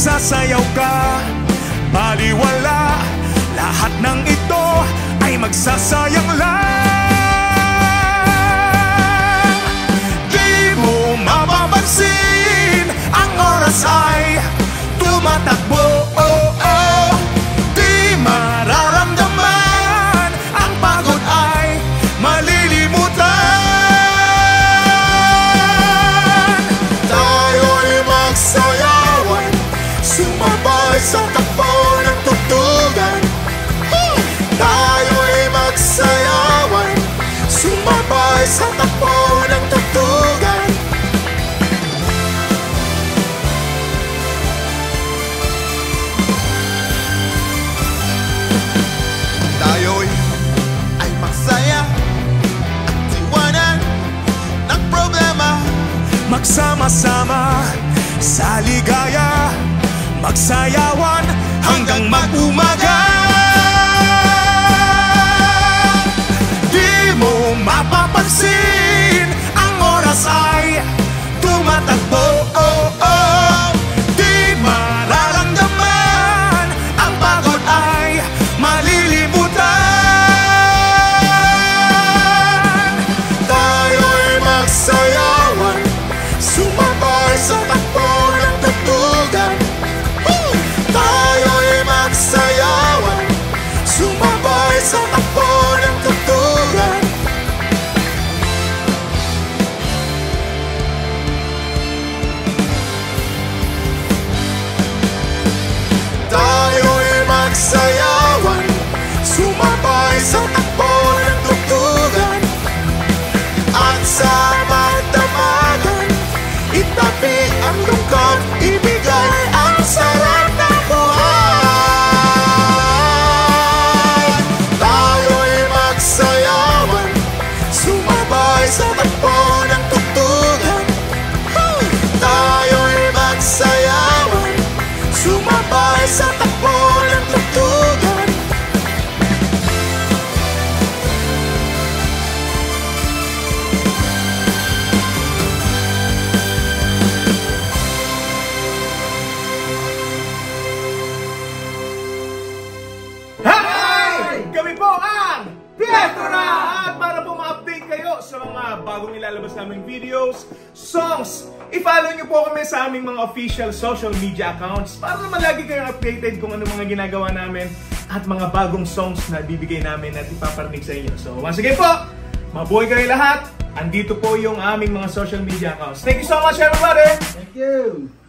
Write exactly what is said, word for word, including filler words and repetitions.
magsasayaw ka, baliwala, lahat ng ito ay magsasayang lang. Di mo mapapansin, ang oras ay tumatakbo, oh, oh. Di mararamdaman, ang pagod ay malilimutan. Tayo'y magsayawan, sumabay sa takbo ng tugtugan. Tayo'y magsayawan, sumabay sa takbo ng tugtugan. Tayo'y ay magsaya at iwanan ng problema. Magsama-sama sa ligaya, magsayawan hanggang mag-umaga. Di mo mapapansin, ang oras ay tumatakbo, oh, oh. Di mararamdaman, ang pagod ay malilimutan. Tayo'y magsayawan, sumabay sa takbo ng tugtugan. Tayo'y magsayawan, sumabay sa takbo ng tugtugan. Tayo'y magsayawan, sumabay sa takbo ng tugtugan. At sa magdamagan, itabi ang lungkot, ibigay ang sarap ng buhay. Tayo'y magsayawan, sumabay sa takbo ng tugtugan. Tayo'y magsayawan, sumabay sa takbo ng tugtugan. Hi! Kami po ang Pietra! At para po ma-update kayo sa mga bagong ilalabas naming videos, songs, i-follow nyo po kami sa aming mga official social media accounts para naman lagi kayong updated kung ano mga ginagawa namin at mga bagong songs na bibigay namin at ipaparinig sa inyo. So once again po, mabuhay kayo lahat. Andito po yung aming mga social media accounts. Thank you so much, everybody! Thank you!